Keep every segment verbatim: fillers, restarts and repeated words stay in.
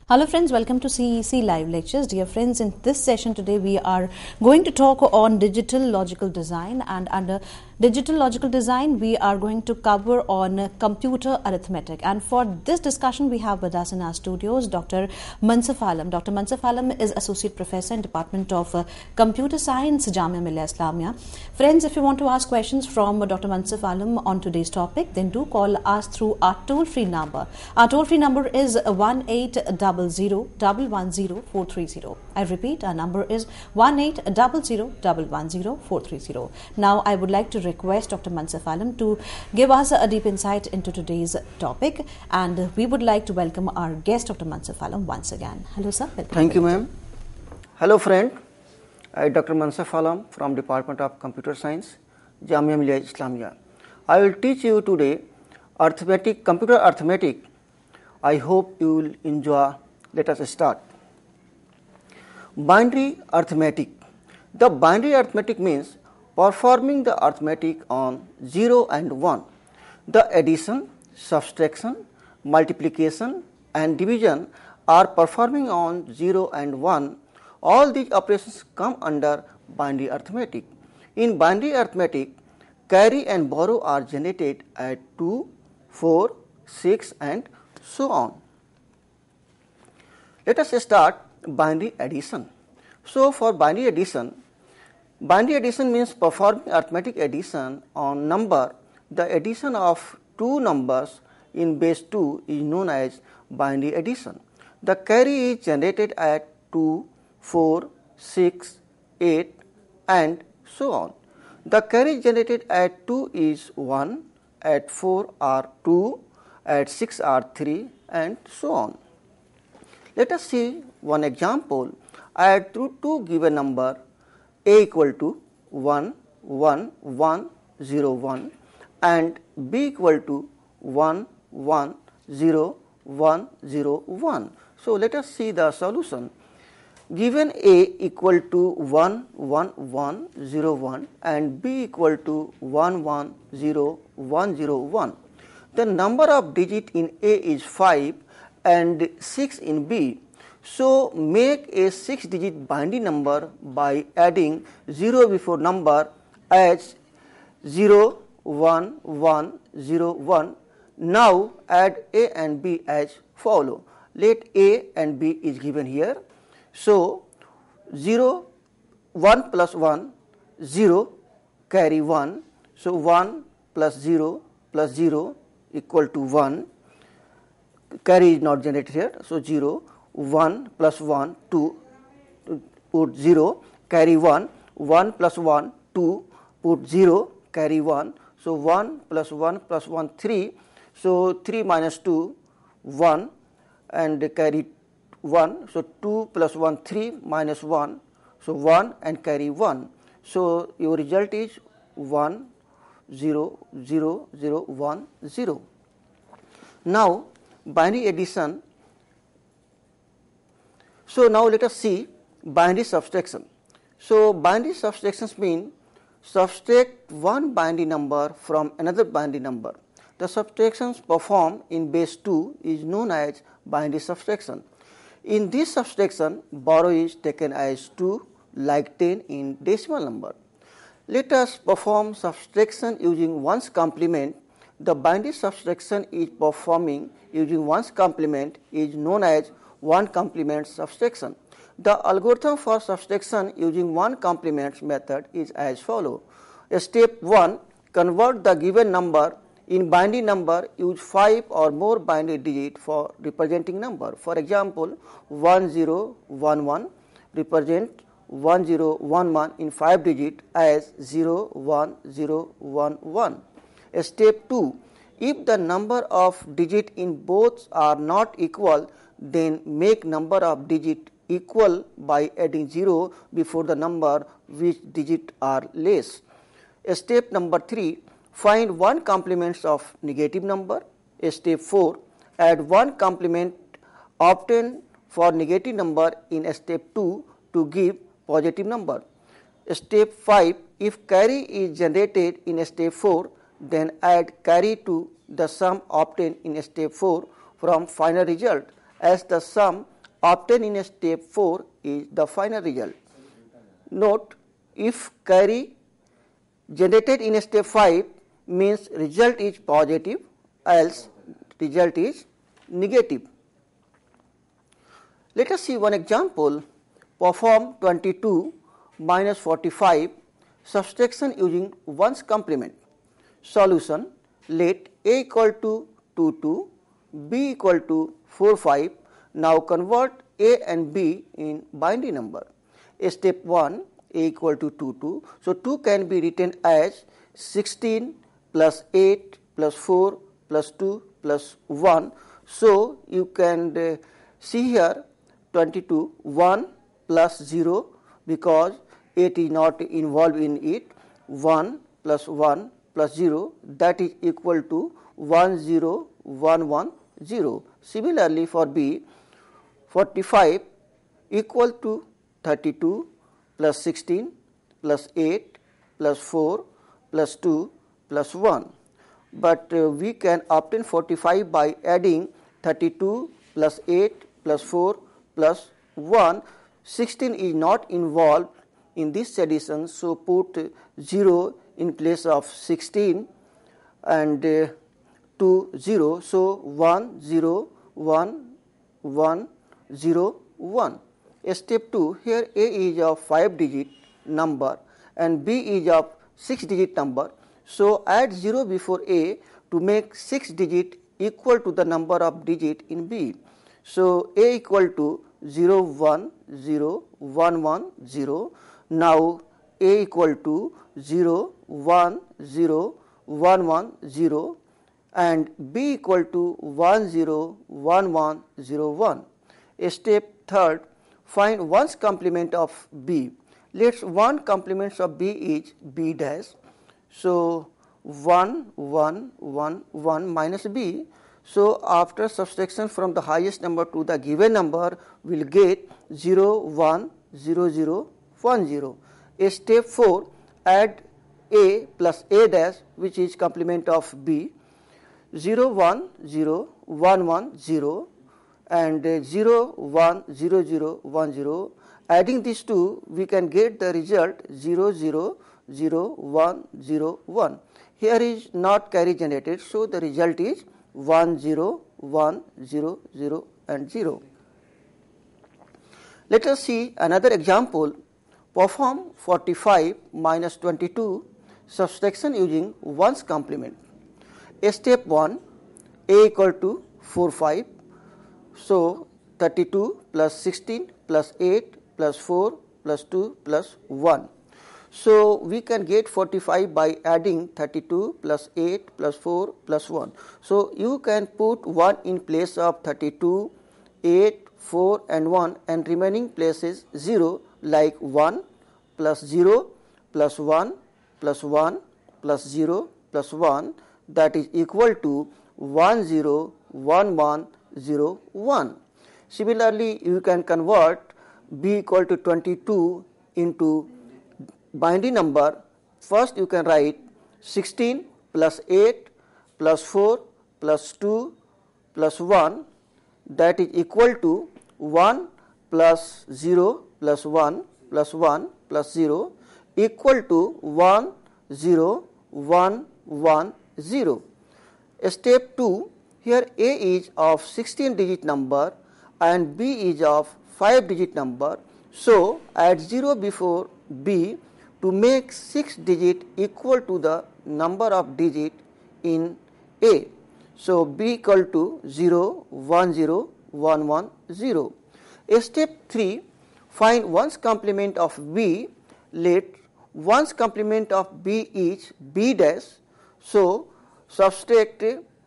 Hello friends, welcome to C E C Live Lectures. Dear friends, in this session today we are going to talk on digital logical design, and under digital logical design we are going to cover on computer arithmetic. And for this discussion we have with us in our studios Doctor Mansaf Alam. Doctor Mansaf Alam is Associate Professor in Department of uh, Computer Science, Jamia Millia Islamia. Friends, if you want to ask questions from uh, Doctor Mansaf Alam on today's topic, then do call us through our toll-free number. Our toll-free number is one eight zero zero one one zero four three zero. I repeat, our number is one eight zero zero one one zero four three zero. Now I would like to request Doctor Mansaf Alam to give us a deep insight into today's topic, and we would like to welcome our guest Doctor Mansaf Alam once again. Hello sir. Welcome. Thank you ma'am. Hello friend, I am Doctor Mansaf Alam from Department of Computer Science, Jamia Millia Islamia. I will teach you today arithmetic, computer arithmetic. I hope you will enjoy. Let us start. Binary arithmetic. The binary arithmetic means performing the arithmetic on zero and one. The addition, subtraction, multiplication and division are performing on zero and one. All these operations come under binary arithmetic. In binary arithmetic, carry and borrow are generated at two, four, six and so on. Let us start binary addition. So for binary addition, binary addition means performing arithmetic addition on number. The addition of two numbers in base two is known as binary addition. The carry is generated at two, four, six, eight and so on. The carry generated at two is one, at four are two, at six are three and so on. Let us see one example. Add to two given number a equal to one, one, one, zero, one and b equal to one, one, zero, one, zero, one. So let us see the solution. Given a equal to one, one, one, zero, one and b equal to one, one, zero, one, zero, one. The number of digit in a is five and six in b. So make a six digit binary number by adding zero before number as zero, one, one, zero, one. Now add a and b as follow. Let a and b is given here. So zero, one plus one, zero, carry one. So one plus zero plus zero equal to one. Carry is not generated here. So zero, one plus one, two, put zero, carry one, one plus one, two, put zero, carry one. So one plus one plus one, three. So three minus two, one and carry one. So two plus one, three minus one. So one and carry one. So your result is one, zero, zero, zero, one, zero. Now binary addition. So now let us see binary subtraction. So binary subtractions mean subtract one binary number from another binary number. The subtractions performed in base two is known as binary subtraction. In this subtraction, borrow is taken as two, like ten in decimal number. Let us perform subtraction using one's complement. The binary subtraction is performing using one's complement is known as one complement subtraction. The algorithm for subtraction using one complement method is as follows. Step one, convert the given number in binary number. Use five or more binary digits for representing number. For example, one zero one one represent one zero one one in five digit as zero one zero one one. Step two, if the number of digits in both are not equal, then make number of digit equal by adding zero before the number which digit are less. Step number three, find one complement of negative number. Step four, add one complement obtained for negative number in step two to give positive number. Step five, if carry is generated in step four, then add carry to the sum obtained in step four from final result, as the sum obtained in step four is the final result. Note, if carry generated in step five means result is positive, else result is negative. Let us see one example. Perform twenty-two minus forty-five subtraction using one's complement. Solution: let A equal to two two, B equal to four five. Now convert A and B in binary number. Step one, A equal to two two. So two can be written as sixteen plus eight plus four plus two plus one. So you can uh, see here twenty-two, one plus zero, because eight is not involved in it, one plus one plus zero, that is equal to one zero one one zero. Similarly for B, forty-five equal to thirty-two plus sixteen plus eight plus four plus two plus one. But uh, we can obtain forty-five by adding thirty-two plus eight plus four plus one. sixteen is not involved in this addition, so put zero in place of sixteen and uh, two zero. So one zero one one zero one. Step two, here A is of five digit number and B is of six digit number. So add zero before A to make six digit equal to the number of digit in B. So A equal to zero one zero one one zero. Now A equal to zero one zero one one zero and B equal to one zero one one zero one. Step third, find one's complement of B. Let's one complement of B is B dash. So one one one one minus B. So after subtraction from the highest number to the given number, we will get zero one zero zero one zero. Step four, add A plus A dash, which is complement of B, zero one zero one one zero and zero one zero zero one zero. Adding these two, we can get the result zero zero zero one zero one. Here is not carry generated, so the result is one zero one zero zero and zero. Let us see another example. Perform forty-five minus twenty-two subtraction using one's complement. Step one, A equal to four five. So thirty-two plus sixteen plus eight plus four plus two plus one. So we can get forty-five by adding thirty-two plus eight plus four plus one. So you can put one in place of thirty-two, eight, four and one, and remaining places zero, like one plus zero plus one plus one plus zero plus one, that is equal to one zero one one zero one. Similarly, you can convert B equal to twenty-two into binary number. First you can write sixteen plus eight plus four plus two plus one, that is equal to one plus zero plus one plus one plus zero, equal to one zero one one zero. Step two, here A is of sixteen digit number and B is of five digit number. So add zero before B to make six digit equal to the number of digit in A. So B equal to zero one zero one one zero. Step three, find one's complement of B. Let one's complement of B is B dash. So subtract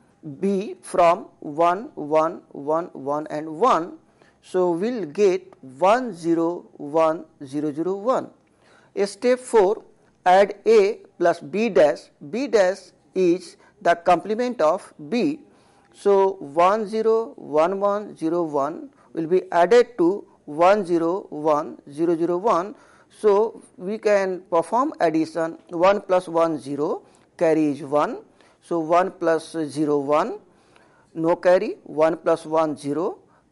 B from one one one one and one. So we'll get one zero one zero zero one. Step four, add A plus B dash. B dash is the complement of B. So one zero one one zero one will be added to one zero one zero zero one. So we can perform addition. One plus one zero, carry is one. So one plus zero one, no carry. One plus one zero,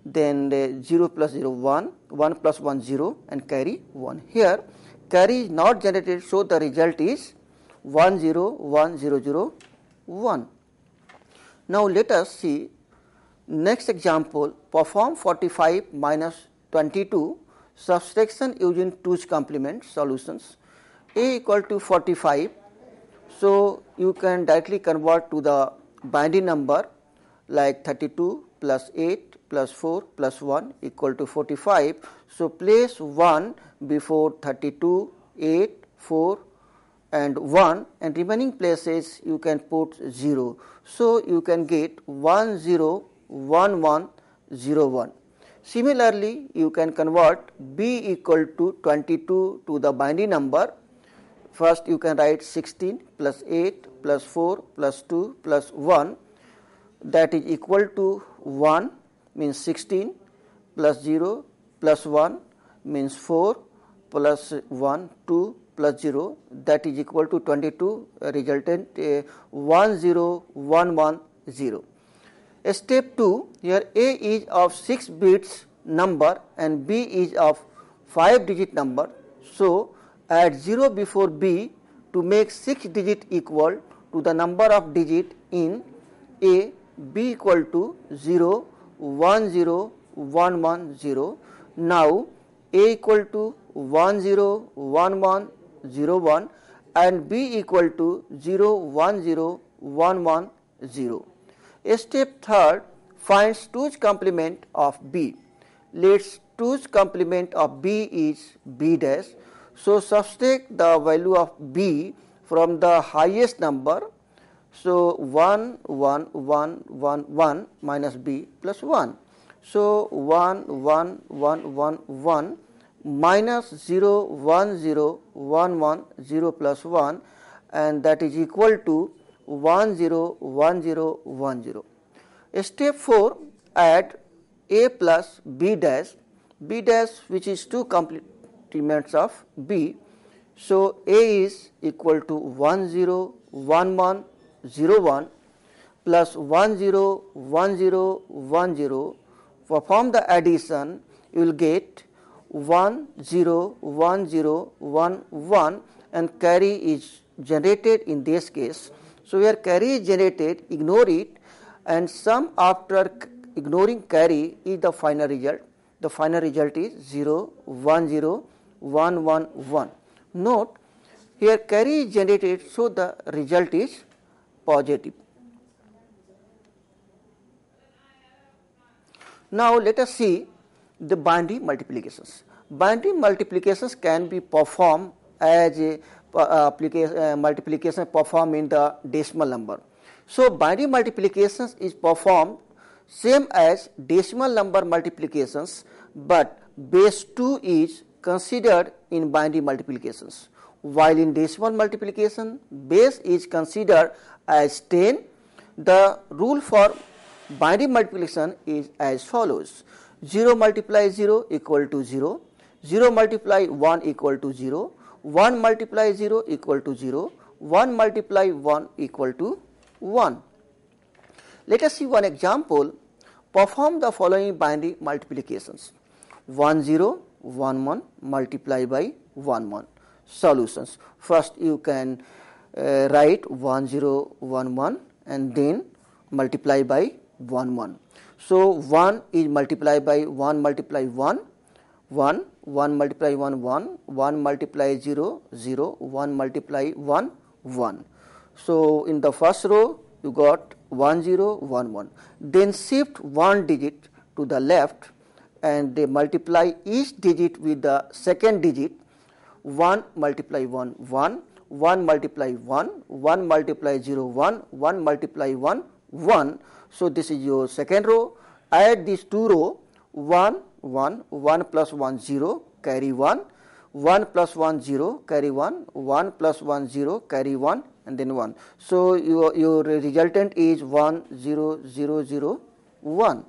then uh, zero plus zero one, one plus one zero, and carry one. Here carry is not generated, so the result is one zero one zero zero one. Now let us see next example. Perform forty-five minus twenty-two subtraction using two's complement solutions. A equal to forty-five, so you can directly convert to the binary number like thirty-two plus eight plus four plus one equal to forty-five. So place one before thirty-two, eight, four and one, and remaining places you can put zero. So you can get one zero one one zero one. Similarly, you can convert b equal to twenty-two to the binary number. First you can write sixteen plus eight plus four plus two plus one, that is equal to one, means sixteen, plus zero plus one means four, plus one, two plus zero, that is equal to twenty-two, resultant uh, one zero one one zero. Step two, here A is of six bits number and B is of five digit number. So add zero before B to make six digit equal to the number of digit in A. B equal to zero one zero one one zero. Now A equal to one zero one one zero one and B equal to zero one zero one one zero. Step third, finds two's complement of B. Let's two's complement of B is B dash. So subtract the value of B from the highest number. So one one one one one minus B plus one. So one one one one one minus zero one zero one one zero plus one, and that is equal to one zero one zero one zero. Step four, add A plus B dash. B dash, which is two complements of B. So A is equal to one zero one one zero one plus one zero one zero one zero. Perform the addition, you will get one zero one zero one one, and carry is generated in this case. So where carry is generated, ignore it, and sum after ignoring carry is the final result. The final result is zero one zero one one one. Note, here carry is generated, so the result is positive. Now let us see the binary multiplications. Binary multiplications can be performed as a uh, application, uh, multiplication performed in the decimal number. So binary multiplications is performed same as decimal number multiplications, but base two is considered in binary multiplications, while in decimal multiplication base is considered as ten. The rule for binary multiplication is as follows: zero multiply zero equal to zero, zero multiply one equal to zero, one multiply zero equal to zero, one multiply one equal to one. Let us see one example. Perform the following binary multiplications: one zero one one multiply by one one. Solutions. First you can uh, write one zero one one and then multiply by one one. So one is multiplied by one multiply one, one, one multiply one, one, one multiply zero, zero, one multiply one, one. So in the first row you got one zero one one. Then shift one digit to the left and they multiply each digit with the second digit. one multiply one, one, one multiply one, one multiply zero, one, one multiply one, one. So this is your second row. Add these two row, one, one, one plus one, zero, carry one, one plus one, zero, carry one, one plus one, zero, carry one, and then one. So your, your resultant is one, zero, zero, zero, one.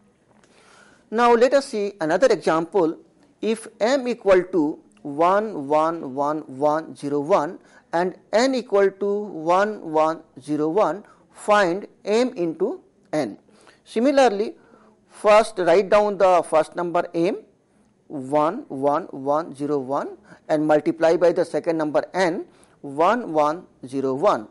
Now let us see another example. If m equal to one, one, one, one, zero, one and n equal to one, one, zero, one, find m into n. Similarly, First write down the first number m, one, one, one, zero, one, and multiply by the second number n, one, one, zero, one.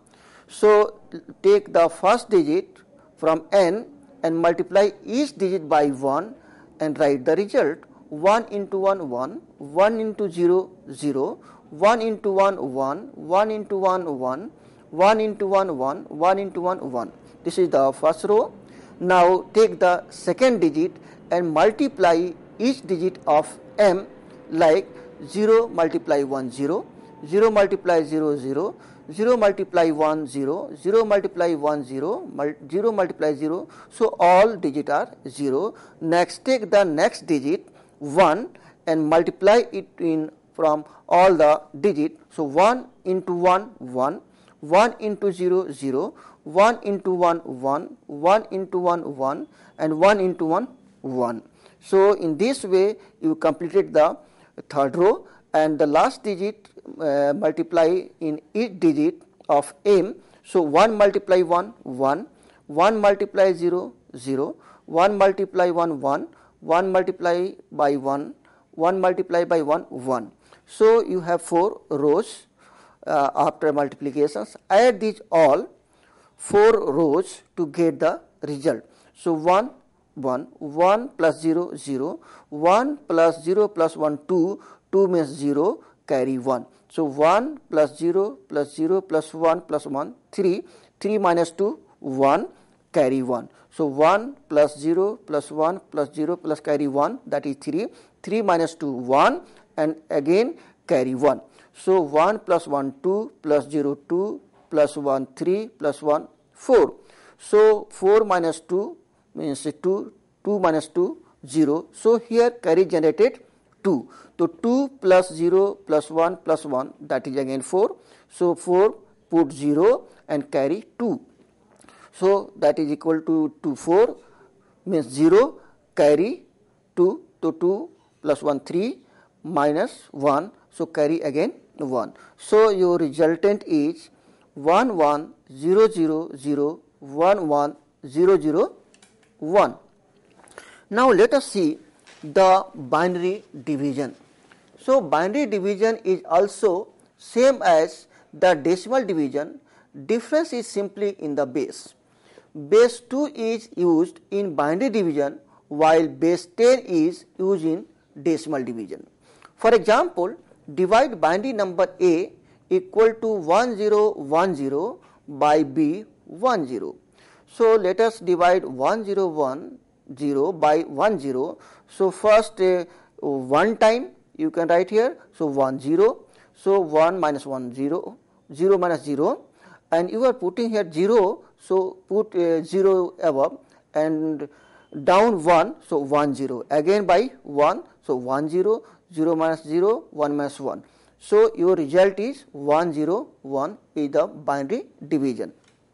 So take the first digit from n and multiply each digit by one and write the result. one into one, one, one into zero, zero, one into one, one, one into one, one, one into one, one, one into one, one. This is the first row. Now take the second digit and multiply each digit of m, like zero multiply one, zero, zero multiply zero, zero, zero multiply one, zero, zero multiply one, zero, zero multiply zero. So all digits are zero. Next take the next digit one and multiply it in from all the digit. So one into one, one, one into zero, zero, one into one, one, one into one, one, and one into one, one. So in this way you completed the third row, and the last digit uh, multiply in each digit of m. So one multiply one, one, one multiply zero, zero, one multiply one, one, one multiply by one, one multiply by one, one. So you have four rows uh, after multiplications. Add these all four rows to get the result. So one, one, one plus zero, zero, one plus zero plus one, two, two means zero, carry one. So one plus zero plus zero plus one plus one, three, three minus two, one, carry one. So one plus zero plus one plus zero plus carry one, that is three, three minus two, one, and again carry one. So one plus one, two, plus zero, two, plus one, three, plus one, four. So four minus two means two, two minus two, zero. So here carry generated two. So two plus zero plus one plus one, that is again four. So four put zero and carry two. So that is equal to two, four means zero, carry two. So two plus one, three, minus one. So carry again one. So your resultant is one, one, zero, zero, zero, one, one, zero, zero, one. Now let us see the binary division. So binary division is also same as the decimal division. Difference is simply in the base. Base two is used in binary division while base ten is used in decimal division. For example, divide binary number A equal to one zero one zero by B one zero. So let us divide one zero one zero by one zero. So first uh, one time you can write here. So one zero. So one minus one, zero, zero minus zero, and you are putting here zero. So put uh, zero above and down one. So one zero again by one. So one zero, zero minus zero, one minus one. So your result is one zero one is the binary division.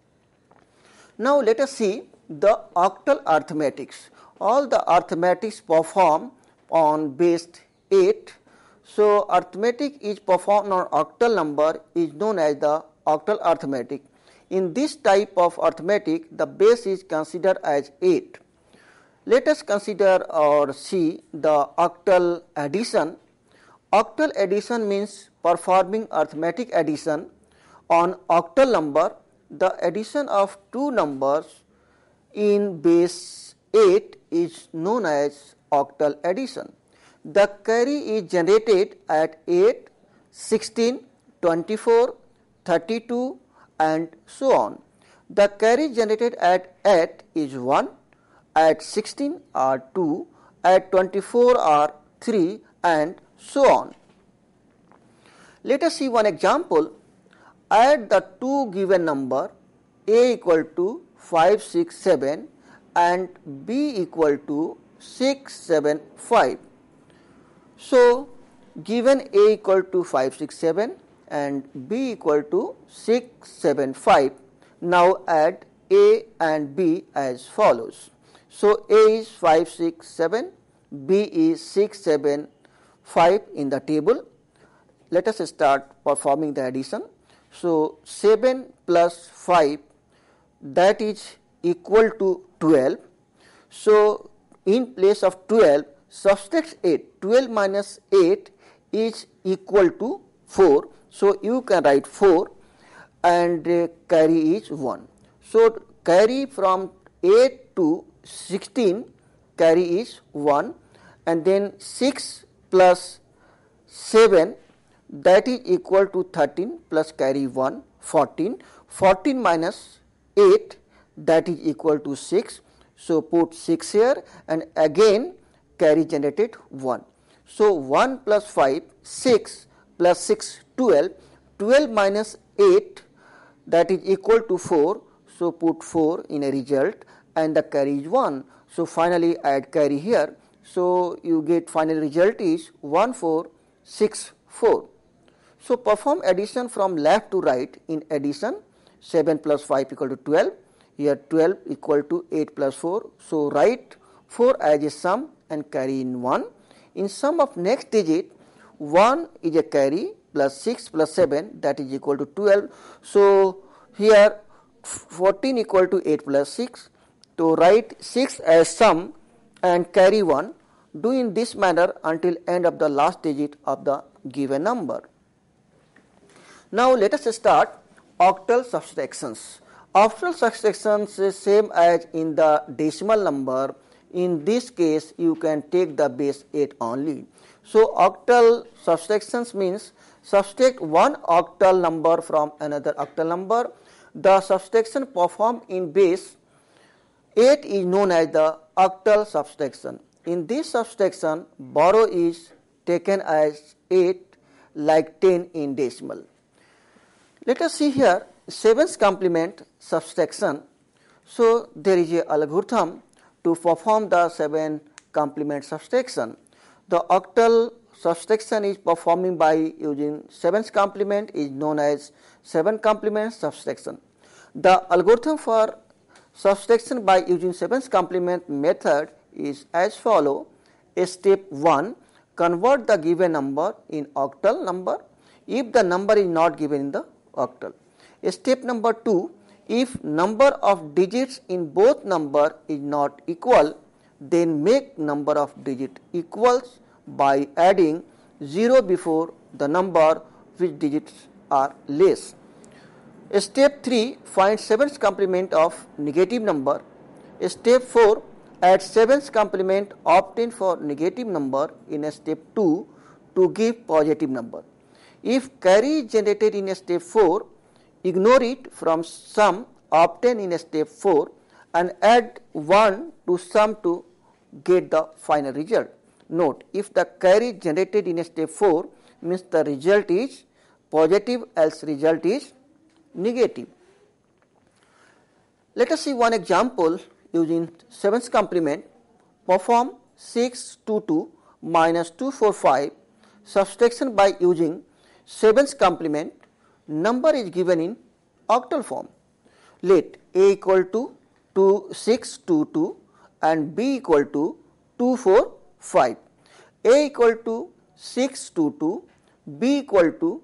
Now let us see the octal arithmetics. All the arithmetics perform on base eight. So arithmetic is performed on octal number is known as the octal arithmetic. In this type of arithmetic, the base is considered as eight. Let us consider or see the octal addition. Octal addition means performing arithmetic addition on octal number. The addition of two numbers in base eight is known as octal addition. The carry is generated at eight, sixteen, twenty-four, thirty-two, and so on. The carry generated at eight is one, at sixteen are two, at twenty-four are three, and so on. Let us see one example. Add the two given number A equal to five, six, seven and B equal to six, seven, five. So given A equal to five, six, seven and B equal to six, seven, five. Now add A and B as follows. So A is five, six, seven, B is six, seven, five in the table. Let us start performing the addition. So seven plus five, that is equal to twelve. So in place of twelve, subtract eight. twelve minus eight is equal to four. So, you can write four and uh, carry is one. So, carry from eight to sixteen, carry is one, and then six plus seven, that is equal to thirteen, plus carry one, fourteen. fourteen minus eight, that is equal to six. So, put six here and again carry generated one. So, one plus five, six, plus six, twelve. twelve minus eight, that is equal to four. So, put four in a result and the carry is one. So, finally add carry here. So, you get final result is one four six four. So, perform addition from left to right. In addition, seven plus five equal to twelve. Here twelve equal to eight plus four. So, write four as a sum and carry in one. In sum of next digit, one is a carry plus six plus seven, that is equal to twelve. So, here fourteen equal to eight plus six. So, write six as sum and carry one. Do in this manner until end of the last digit of the given number. Now, let us start octal subtractions. Octal subtractions is same as in the decimal number. In this case, you can take the base eight only. So, octal subtractions means subtract one octal number from another octal number. The subtraction performed in base eight is known as the octal subtraction. In this subtraction, borrow is taken as eight, like ten in decimal. Let us see here seven's complement subtraction. So, there is a algorithm to perform the seven complement subtraction. The octal subtraction is performing by using seven's complement is known as seven complement subtraction. The algorithm for subtraction by using seven's complement method is as follow. Step one, convert the given number in octal number if the number is not given in the octal. Step number two, if number of digits in both number is not equal, then make number of digit equals by adding zero before the number which digits are less. Step three, find seven's complement of negative number. Step four, add seven's complement obtained for negative number in a step two to give positive number. If carry is generated in a step four, ignore it from sum obtained in a step four and add one to sum to get the final result. Note, if the carry generated in a step four means the result is positive, else result is negative. Let us see one example using seven's complement. Perform six two two minus two four five subtraction by using seven's complement. Number is given in octal form. Let A equal to two six two two and B equal to two four five. A equal to six two two, B equal to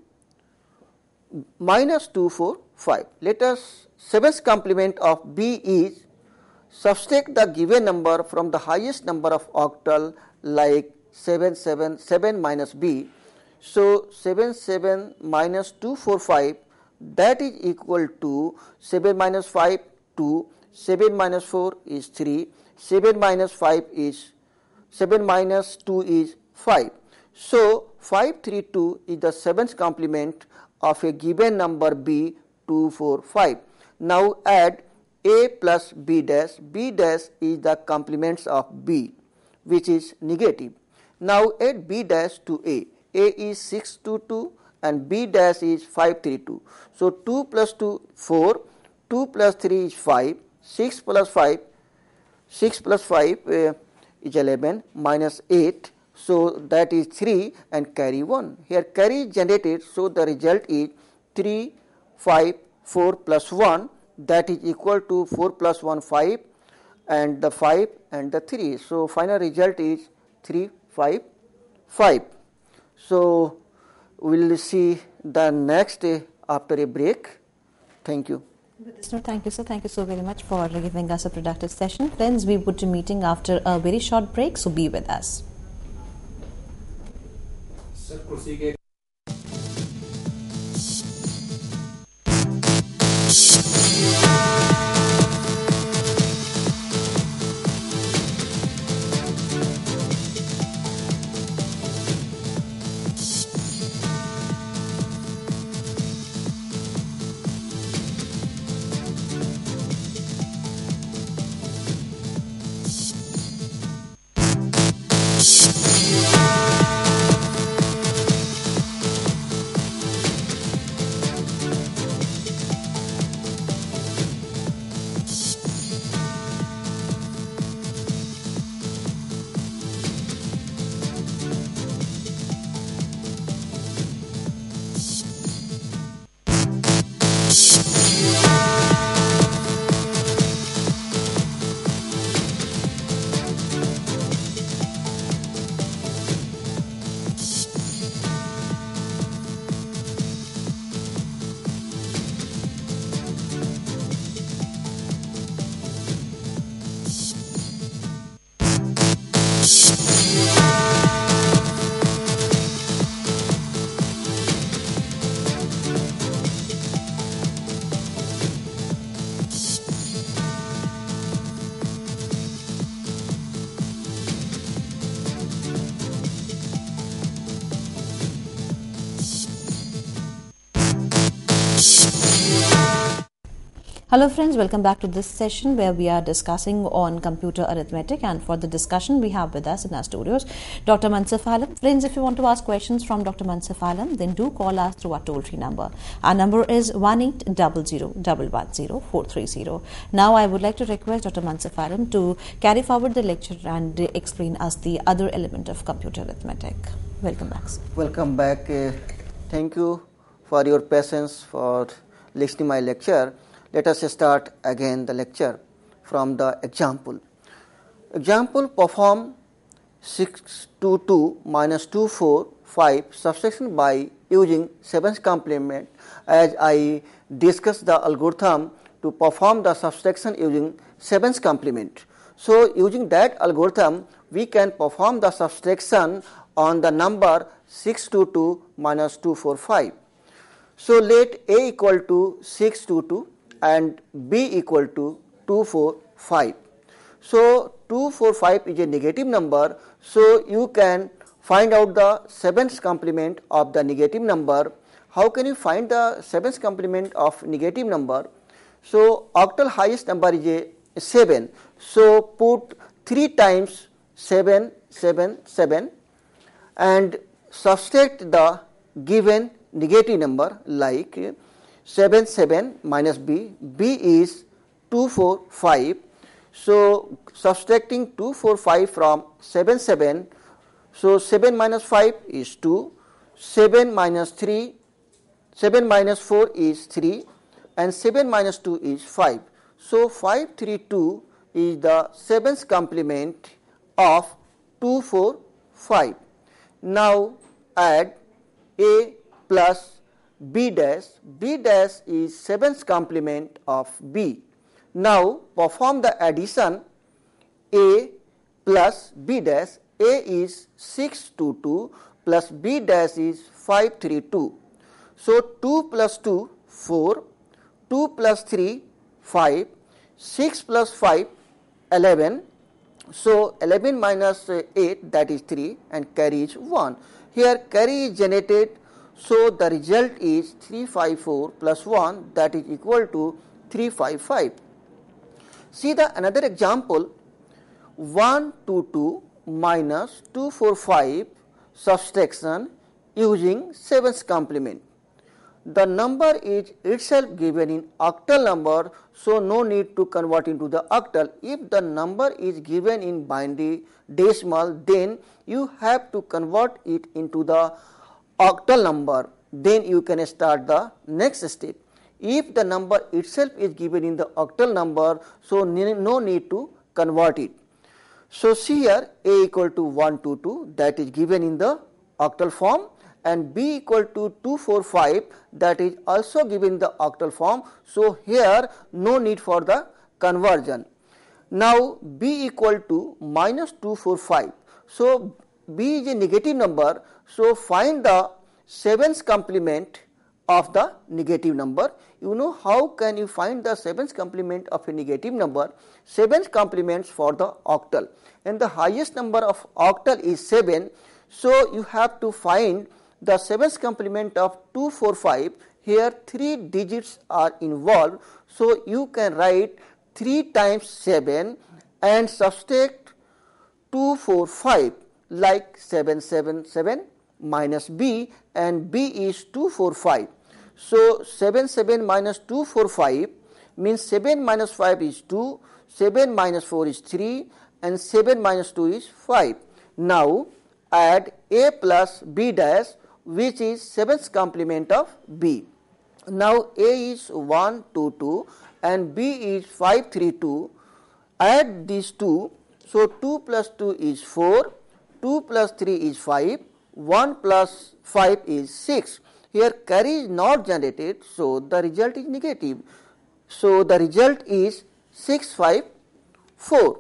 minus two four five. Let us seven's complement of B is subtract the given number from the highest number of octal, like seven seven seven minus B. So, seven seven minus two four five, that is equal to seven minus five, two, seven minus four is three, seven minus five is seven minus two is five. So, five three two is the seventh complement of a given number B two four five. Now, add A plus B dash. B dash is the complements of B, which is negative. Now, add B dash to A. A is six two two and B dash is five three two. So, two plus two, four, two plus three is five, six plus five, six plus five uh, is eleven, minus eight. So, that is three and carry one. Here carry is generated, so the result is three, five, four plus one, that is equal to four plus one, five, and the five and the three. So, final result is three, five, five. So, we will see the next day after a break. Thank you. So thank you, sir. Thank you so very much for giving us a productive session. Friends, we put to meeting after a very short break, so be with us. Sir कुर्सी के Hello friends, welcome back to this session where we are discussing on computer arithmetic, and for the discussion we have with us in our studios Doctor Mansaf Alam. Friends, if you want to ask questions from Doctor Mansaf Alam, then do call us through our toll-free number. Our number is one eight zero zero one one zero four three zero. Now I would like to request Doctor Mansaf Alam to carry forward the lecture and explain us the other element of computer arithmetic. Welcome back, sir. Welcome back. Uh, thank you for your patience for listening my lecture. Let us start again the lecture from the example. Example: perform six two two minus two four five subtraction by using seventh complement. As I discussed the algorithm to perform the subtraction using seventh complement. So using that algorithm we can perform the subtraction on the number six two two minus two four five. So let A equal to six two two and B equal to two four five. So two four five is a negative number, so you can find out the seventh complement of the negative number. How can you find the seventh complement of negative number? So octal highest number is a seven, so put three times seven seven seven and subtract the given negative number, like seven seven minus b, b is two four five. So subtracting two four five from seven seven, so seven minus five is two, seven minus three, seven minus four is three, and seven minus two is five. So five three two is the seventh complement of two four five. Now add A plus B dash. B dash is seventh complement of B. Now perform the addition. A plus B dash. A is six two two plus B dash is five three two. So two plus two, four, two plus three, five, six plus five, eleven. So eleven minus eight, that is three, and carry is one. Here carry is generated, so the result is three five four plus one, that is equal to three five five. See the another example: one two two minus two four five subtraction using seventh complement. The number is itself given in octal number, so no need to convert into the octal. If the number is given in binary decimal, then you have to convert it into the octal number. Then you can start the next step. If the number itself is given in the octal number, so no need to convert it. So see here, A equal to one two two, that is given in the octal form, and B equal to two four five, that is also given in the octal form. So, here no need for the conversion. Now, B equal to minus two four five. So, B is a negative number. So, find the sevens complement of the negative number. You know how can you find the sevens complement of a negative number? Sevens complements for the octal, and the highest number of octal is seven. So, you have to find the sevens complement of two four five. Here three digits are involved. So, you can write three times seven and subtract two four five, like seven seven seven minus B, and B is two four five. So, seven seven minus two four five means seven minus five is two, seven minus four is three, and seven minus two is five. Now, add A plus B dash, which is sevens complement of B. Now, A is one two two and B is five three two. Add these two. So, two plus two is four, two plus three is five, one plus five is six. Here carry is not generated, so the result is negative. So, the result is six five four.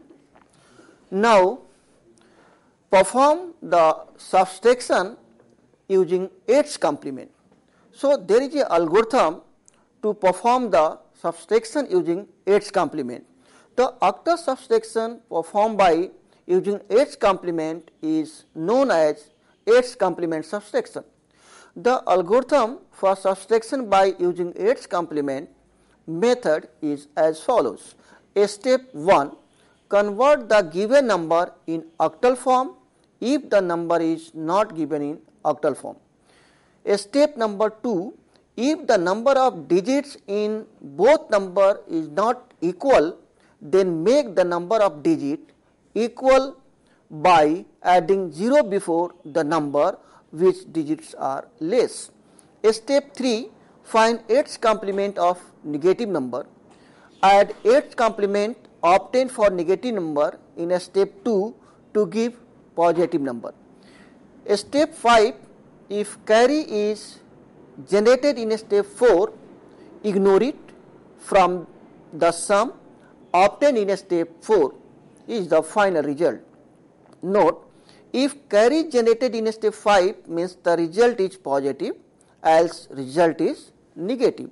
Now, perform the subtraction using eights complement. So, there is a algorithm to perform the subtraction using eights complement. The octal subtraction performed by using eights complement is known as eights complement subtraction. The algorithm for subtraction by using eights complement method is as follows. A step one, convert the given number in octal form if the number is not given in octal form. A step number two, if the number of digits in both number is not equal, then make the number of digit equal by adding zero before the number which digits are less. Step three, find eights complement of negative number. Add eights complement obtained for negative number in a step two to give positive number. Step five, if carry is generated in step four, ignore it from the sum obtained in step four is the final result. Note, if carry generated in step five means the result is positive, else result is negative.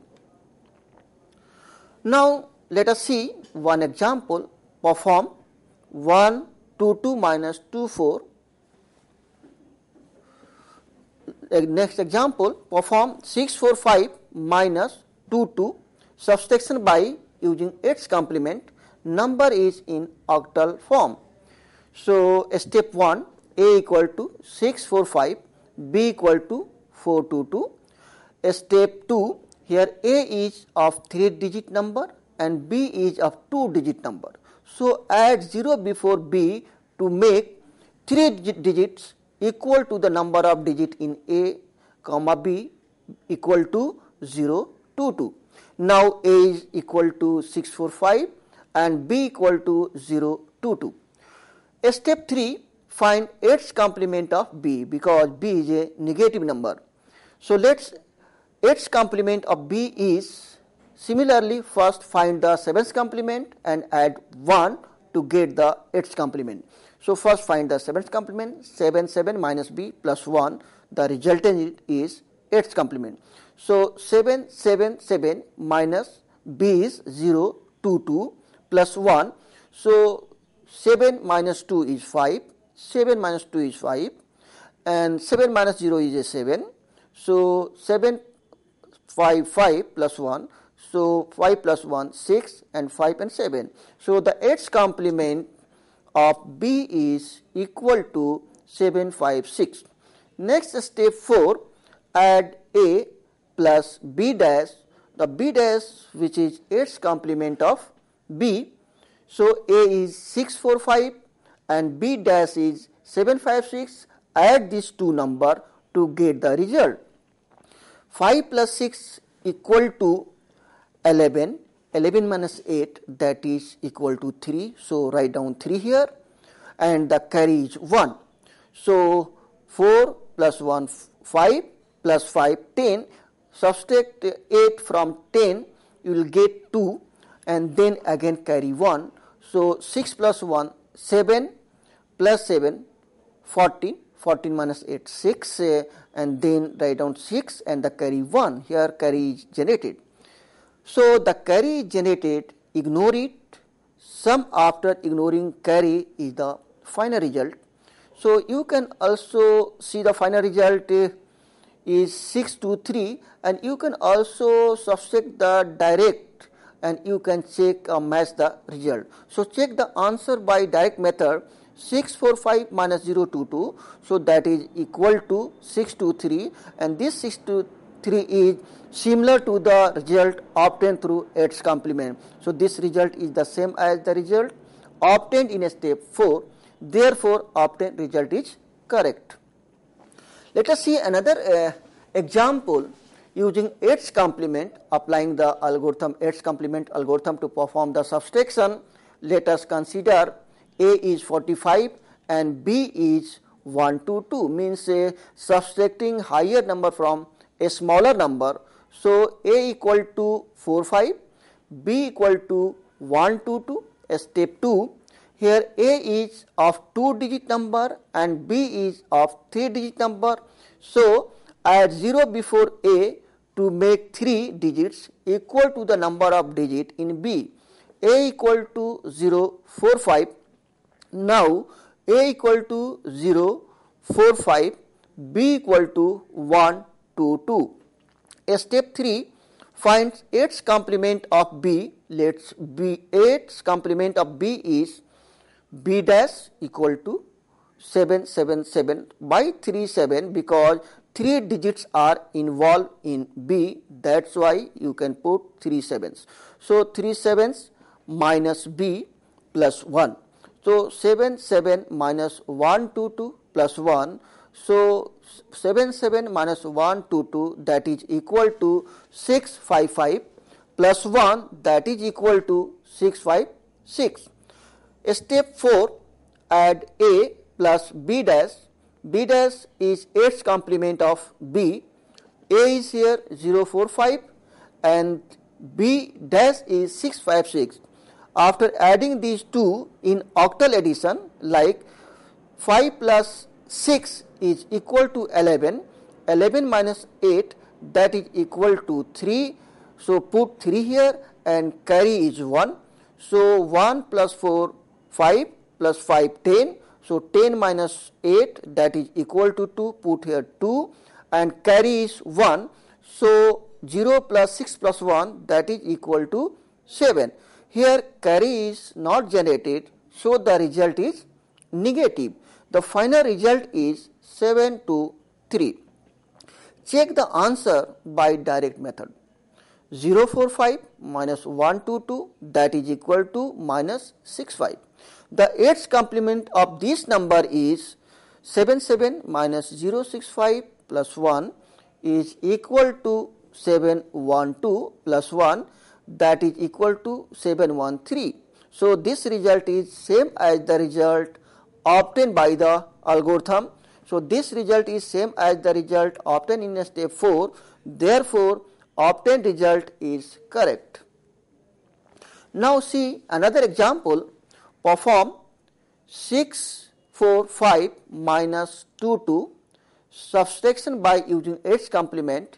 Now, let us see one example. Perform one two two minus two four. Next example, perform six four five minus two two. Subtraction by using eights complement. Number is in octal form. So, step one, A equal to six four five, B equal to four two two. Step two, here A is of three digit number and B is of two digit number. So, add zero before B to make three digits equal to the number of digit in A comma B equal to zero two two. Now, A is equal to six four five and B equal to zero two two. Step three, find eights complement of B, because B is a negative number. So, let us eights complement of B is, similarly first find the sevens complement and add one to get the eights complement. So, first find the sevens complement, seven seven minus B plus one, the resultant is eights complement. So, seven seven seven minus B is zero two two plus one. So, seven minus two is five, seven minus two is five, and seven minus zero is a seven. So, seven five five plus one. So, five plus one six, and five and seven. So, the eights complement of B is equal to seven five six. Next, step four, add A plus B dash, the B dash which is eights complement of B. So, A is six four five and B dash is seven five six. Add these two number to get the result. five plus six equal to eleven, eleven minus eight, that is equal to three. So, write down three here and the carry is one. So, four plus one, five plus five, ten. Subtract eight from ten, you will get two, and then again carry one. So six plus one, seven, plus seven, fourteen, fourteen minus eight, six, uh, and then write down six and the carry one. Here carry is generated. So the carry is generated, ignore it. Sum after ignoring carry is the final result. So you can also see the final result uh, is six two three, and you can also subtract the direct and you can check uh, match the result. So check the answer by direct method. Six four five minus zero two two, so that is equal to six two three, and this six two three is similar to the result obtained through eight's complement. So this result is the same as the result obtained in step four. Therefore obtained result is correct. Let us see another uh, example using eight's complement, applying the algorithm eight's complement algorithm to perform the subtraction. Let us consider A is forty-five and B is one two two, means uh, subtracting higher number from a smaller number. So A equal to four five, B equal to one two two. Step two, here A is of two digit number and B is of three digit number. So add zero before A to make three digits equal to the number of digit in B. A equal to zero four five. Now A equal to zero four five, B equal to one two two. Step three, finds eight's complement of B. Let's B eight's complement of B is B dash equal to seven seven seven by three seven, because three digits are involved in B, that's why you can put three sevens. So three sevens minus B plus one. So seven seven minus one two two plus one. So seven seven minus one two two, that is equal to six five five, plus one, that is equal to six five six. Step four, add A plus B dash. B dash is eight's complement of B. A is here zero four five and B dash is six five six. After adding these two in octal addition, like five plus six is equal to eleven, eleven minus eight, that is equal to three. So put three here and carry is one. So one plus four, five, plus five, ten. So ten minus eight, that is equal to two, put here two, and carry is one. So zero plus six plus one, that is equal to seven. Here carry is not generated, so the result is negative. The final result is seven to three. Check the answer by direct method. zero four five minus one two two, that is equal to minus six five. The eight's complement of this number is seven seven minus zero six five plus one is equal to seven one two plus one, that is equal to seven one three. So this result is same as the result obtained by the algorithm. So this result is same as the result obtained in step four. Therefore obtained result is correct. Now see another example. Perform six four five minus two two subtraction by using eight's complement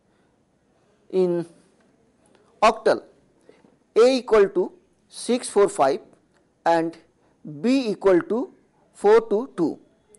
in octal. A equal to six four five and B equal to four two two.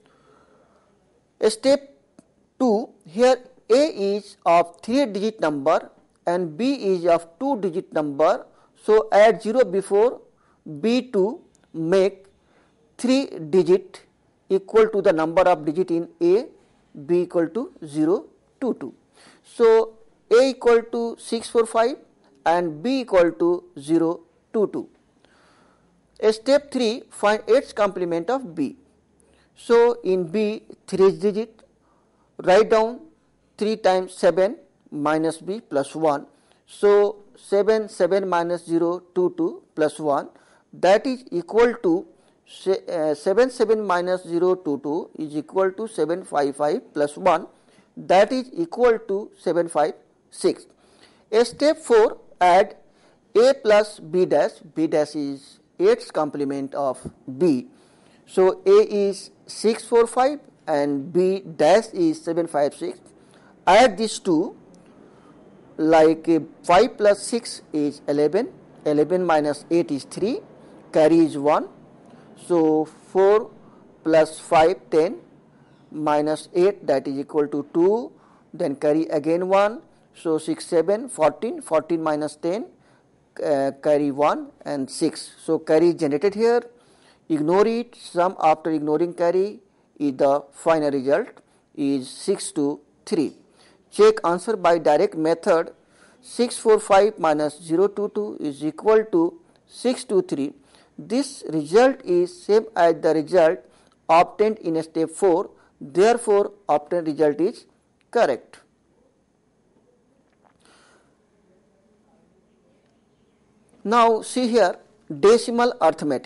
Step two, here A is of three digit number and B is of two digit number. So add zero before B to make three digit equal to the number of digit in A. B equal to zero two two. So A equal to six four five and B equal to zero two two. Step three, find eight's complement of B. So in B, three digit, write down three times seven minus B plus one. So seven seven minus zero two two plus one, that is equal to uh, seven seven minus zero two two is equal to seven five five plus one. that is equal to seven five six. A step four, add a plus b dash, b dash is eight's complement of b. So a is six four five and b dash is seven five six. Add these two, like uh, five plus six is eleven, eleven minus eight is three, carry is one. So four plus five, ten, minus eight, that is equal to two, then carry again one. So six, seven, fourteen, fourteen minus ten, uh, carry one and six. So carry is generated here. Ignore it. Sum after ignoring carry is the final result is six to three. Check answer by direct method. six four five minus zero two two is equal to six two three. This result is same as the result obtained in step four. Therefore, obtained result is correct. Now see here, decimal arithmetic.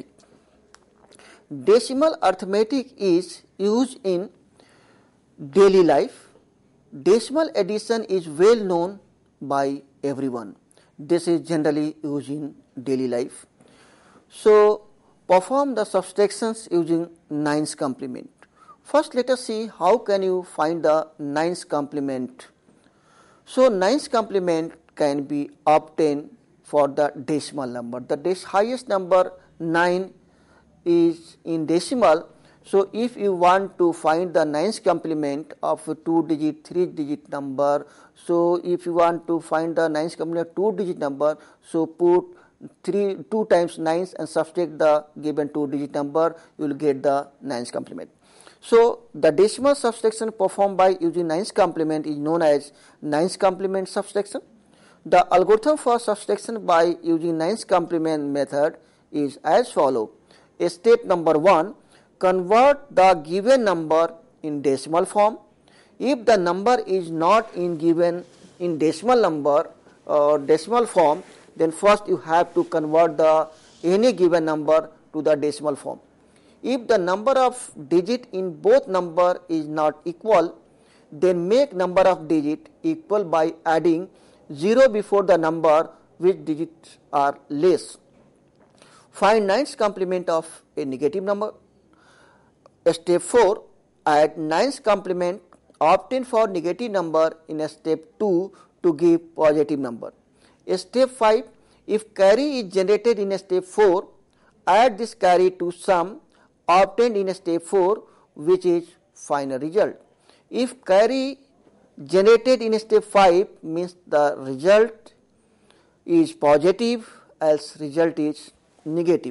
Decimal arithmetic is used in daily life. Decimal addition is well known by everyone. This is generally used in daily life. So perform the subtractions using nines complement. First let us see how can you find the nines complement. So nines complement can be obtained for the decimal number. The des highest number nine is in decimal. So if you want to find the nines complement of a two digit, three digit number, so if you want to find the nines complement of two digit number, so put three two times nines and subtract the given two digit number, you will get the nines complement. So the decimal subtraction performed by using nines complement is known as nines complement subtraction. The algorithm for subtraction by using nines complement method is as follow. Step number one, convert the given number in decimal form. If the number is not in given in decimal number or decimal form, then first you have to convert the any given number to the decimal form. If the number of digit in both number is not equal, then make number of digit equal by adding zero before the number which digits are less. Find nines complement of a negative number. Step four, add nines complement obtained for negative number in step two to give positive number. Step five, if carry is generated in step four, add this carry to sum obtained in step four, which is final result. If carry generated in step five, means the result is positive, else result is negative.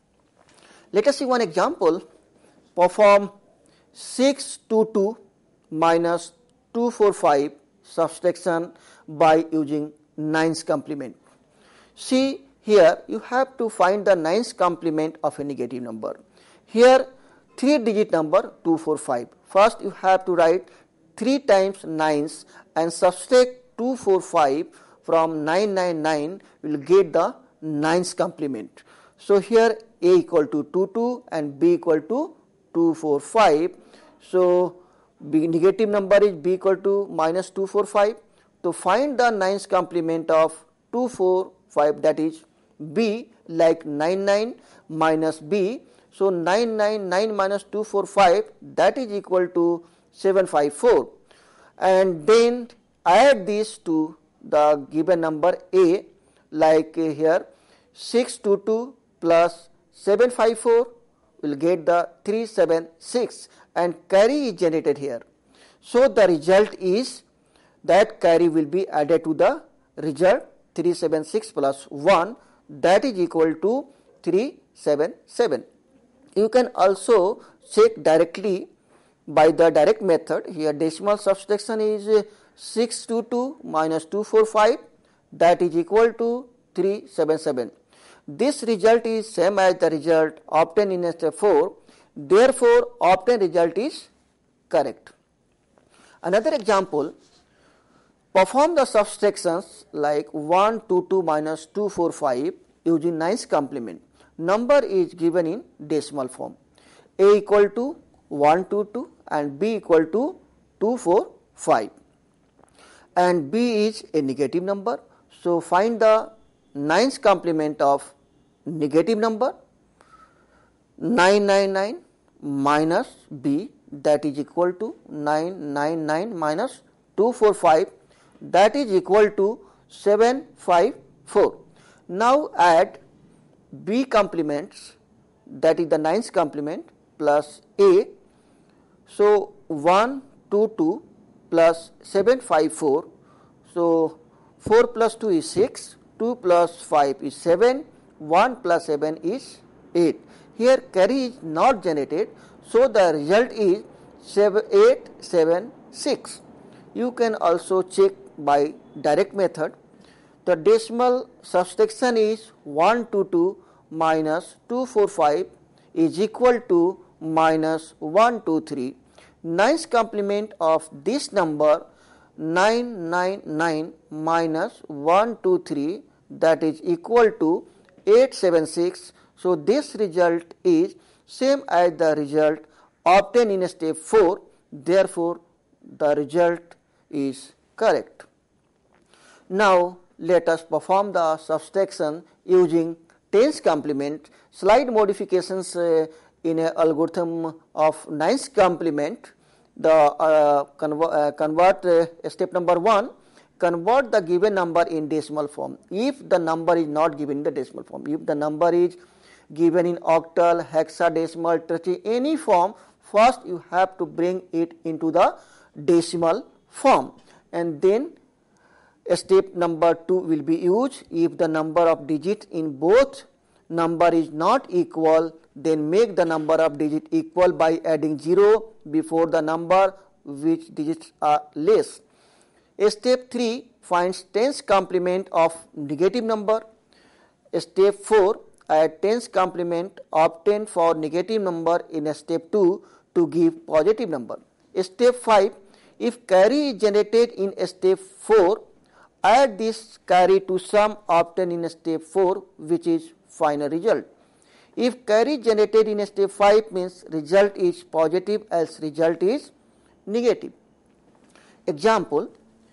Let us see one example. Perform six two two minus two four five subtraction by using nines complement. See here, you have to find the nines complement of a negative number. Here three digit number two four five. First you have to write three times nines and subtract two four five from nine nine nine, will get the nines complement. So here a equal to two two and b equal to two four five. So b negative number is b equal to minus two four five. To find the nines complement of two four five, that is b, like nine nine minus b. So nine nine nine minus two four five, that is equal to seven five four, and then add this to the given number a, like here six two two plus seven five four will get the three seven six, and carry is generated here. So the result is that carry will be added to the result three seven six plus one, that is equal to three seven seven. You can also check directly by the direct method. Here decimal subtraction is six two two minus two four five, that is equal to three seven seven. This result is same as the result obtained in step four. Therefore, obtained result is correct. Another example, perform the subtractions like one two two minus two four five using nines complement. Number is given in decimal form. A equal to one two two and b equal to two four five, and b is a negative number. So find the ninth complement of negative number. Nine nine nine minus b, that is equal to nine nine nine minus two four five, that is equal to seven five four. Now add b complements, that is the ninth complement, plus a. So one two two plus seven five four. So four plus two is six, two plus five is seven, one plus seven is eight. Here carry is not generated, so the result is eight seven six. You can also check by direct method. The decimal subtraction is one two two minus two four five is equal to minus one two three. Ninth complement of this number nine nine nine minus one two three, that is equal to eight seven six. So this result is same as the result obtained in step four, therefore the result is correct. Now let us perform the subtraction using tens complement. Slight modifications uh, in an algorithm of ninth complement. The uh, convert, uh, convert uh, step number one, convert the given number in decimal form. If the number is not given in the decimal form, if the number is given in octal, hexadecimal, tertiary, any form, first you have to bring it into the decimal form, and then step number two will be used. If the number of digits in both number is not equal, then make the number of digits equal by adding zero before the number which digits are less. Step three finds tens complement of negative number. Step four, add tens complement obtained for negative number in step two to give positive number. Step five, if carry is generated in step four, add this carry to sum obtained in step four, which is final result. If carry generated in step five, means result is positive, else result is negative. Example,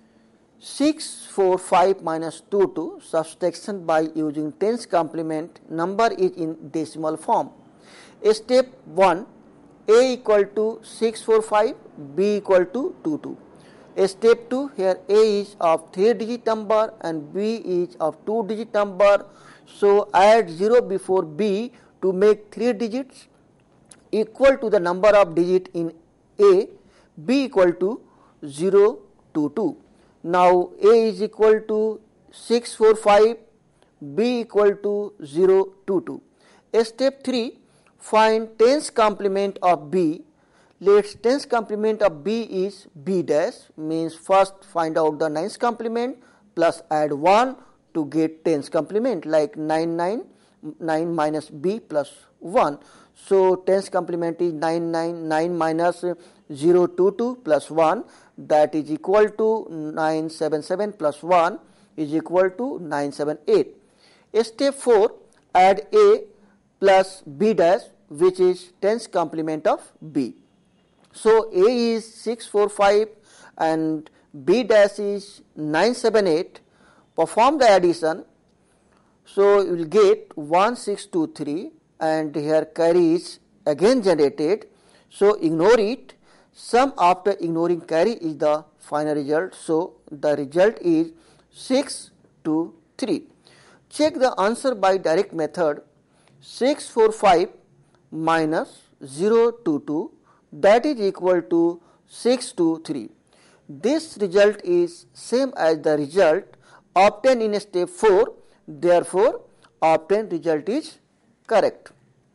six four five minus two two, subtraction by using tens complement, number is in decimal form. Step one, a equal to six four five, b equal to two two. Step two, here a is of three digit number and b is of two digit number, so add zero before b to make three digits equal to the number of digit in a, b equal to zero two two. Now a is equal to six four five, b equal to zero two two. Step three, find tens complement of b. Let's tens complement of b is b dash, means first find out the ninth complement plus add one to get tens complement, like nine nine nine minus b plus one. So tens complement is nine nine nine minus zero two two plus one, that is equal to nine seven seven plus one is equal to nine seven eight. Step four, add a plus b dash, which is tens complement of b. So a is six four five and b dash is nine seven eight. Perform the addition. So you will get one six two three, and here carry is again generated. So ignore it. Sum after ignoring carry is the final result. So the result is six two three. Check the answer by direct method. six four five minus zero two two, that is equal to six two three. This result is same as the result obtained in step four, therefore obtained result is correct.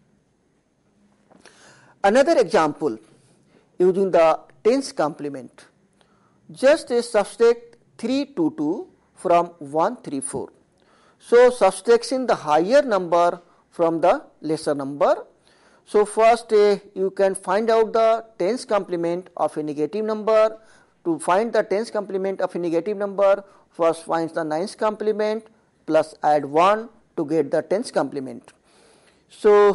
Another example using the tens complement. Just a subtract three two two from one three four. So subtraction the higher number from the lesser number. So first uh, you can find out the tens complement of a negative number. To find the tens complement of a negative number, first find the ninth complement plus add one to get the tens complement. So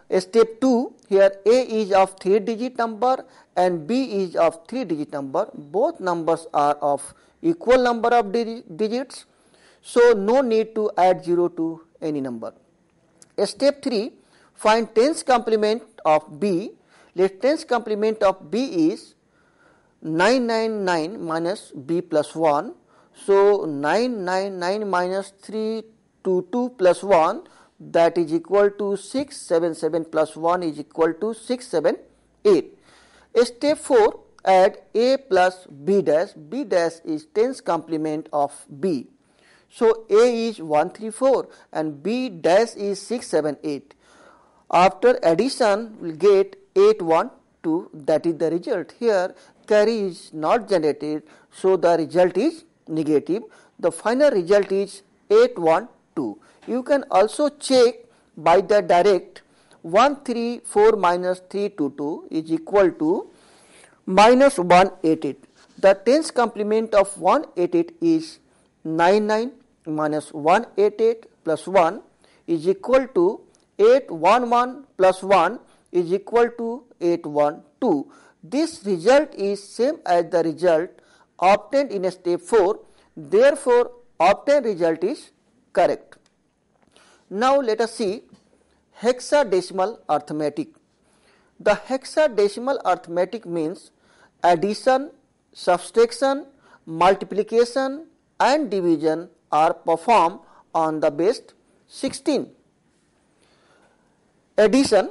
Step two, here A is of three digit number and B is of three digit number. Both numbers are of equal number of dig digits, so no need to add zero to any number. Step three, find tens complement of B. Let tens complement of B is nine hundred ninety-nine minus B plus one. So nine hundred ninety-nine minus three twenty-two plus one, that is equal to six hundred seventy-seven plus one is equal to six hundred seventy-eight. Step four, add A plus B dash. B dash is tens complement of B. So A is one hundred thirty-four and B dash is six hundred seventy-eight. After addition, we will get eight hundred twelve, that is the result. Here carry is not generated, so the result is negative. The final result is eight hundred twelve. You can also check by the direct. One hundred thirty-four minus three hundred twenty-two is equal to minus one hundred eighty-eight. The tens complement of one hundred eighty-eight is ninety-nine minus one hundred eighty-eight plus one is equal to eight hundred eleven plus one is equal to eight hundred twelve. This result is same as the result obtained in step four. Therefore, obtained result is correct. Now let us see hexadecimal arithmetic. The hexadecimal arithmetic means addition, subtraction, multiplication and division are performed on the base sixteen. Addition,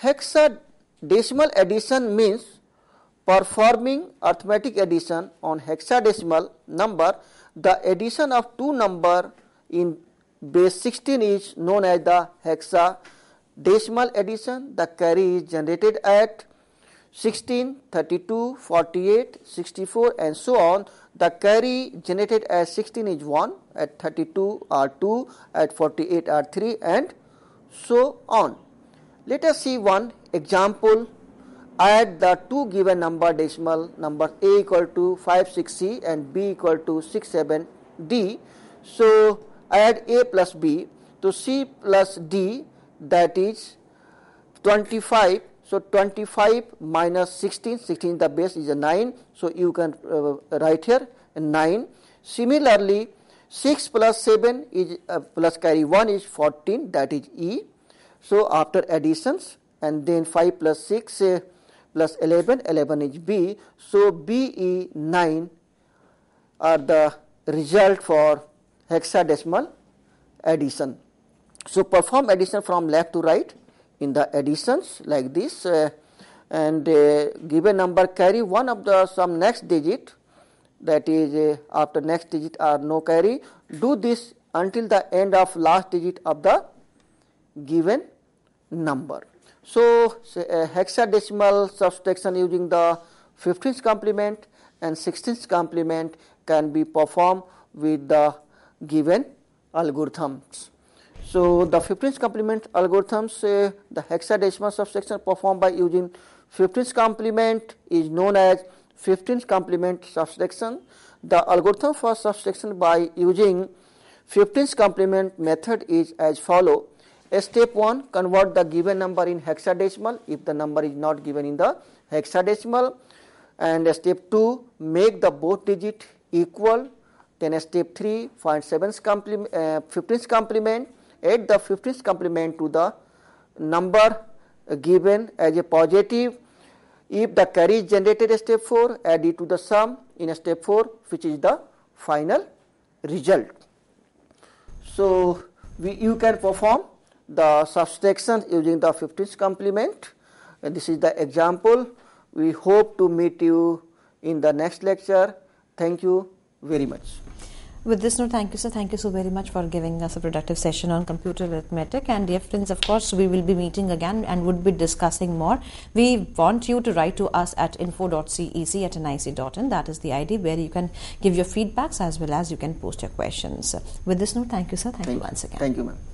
hexadecimal addition means performing arithmetic addition on hexadecimal number. The addition of two number in base sixteen is known as the hexadecimal addition. The carry is generated at sixteen, thirty-two, forty-eight, sixty-four and so on. The carry generated at sixteen is one, at thirty-two are two, at forty-eight are three and so on. Let us see one example. Add the two given number decimal number A equal to five six C and B equal to six seven D. So add A plus B to C plus D, that is twenty-five. So twenty-five minus sixteen, sixteen the base is a nine. So you can uh, write here nine. Similarly, six plus seven is uh, plus carry one is fourteen, that is E. So after additions, and then five plus six uh, plus eleven, eleven is B. So B E nine are the result for hexadecimal addition. So perform addition from left to right in the additions like this, uh, and uh, given number carry one of the some next digit, that is uh, after next digit are no carry. Do this until the end of last digit of the given number. So uh, hexadecimal subtraction using the fifteenth complement and sixteenth complement can be performed with the given algorithms. So the fifteenth complement algorithms, uh, the hexadecimal subtraction performed by using fifteenth complement is known as fifteenth complement subtraction. The algorithm for subtraction by using fifteenth complement method is as follow. Step one, convert the given number in hexadecimal if the number is not given in the hexadecimal. And step two, make the both digit equal. Then step three, find seventh complement, uh, fifteenth complement. Add the fifteenth complement to the number given as a positive. If the carry is generated step four, add it to the sum in step four, which is the final result. So we, you can perform the subtraction using the fifteenth complement. And this is the example. We hope to meet you in the next lecture. Thank you very much. With this note, thank you, sir. Thank you so very much for giving us a productive session on computer arithmetic. And dear friends, of course, we will be meeting again and would be discussing more. We want you to write to us at info dot C E C at N I C dot in. That is the I D where you can give your feedbacks as well as you can post your questions. With this note, thank you, sir. Thank, thank you once again. Thank you, ma'am.